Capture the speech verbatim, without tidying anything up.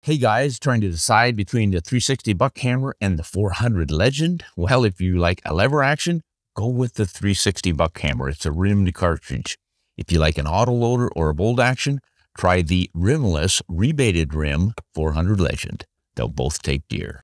Hey guys, trying to decide between the three sixty Buckhammer and the four hundred Legend? Well, if you like a lever action, go with the three sixty Buckhammer. It's a rimmed cartridge. If you like an autoloader or a bolt action, try the rimless, rebaited rim four hundred Legend. They'll both take deer.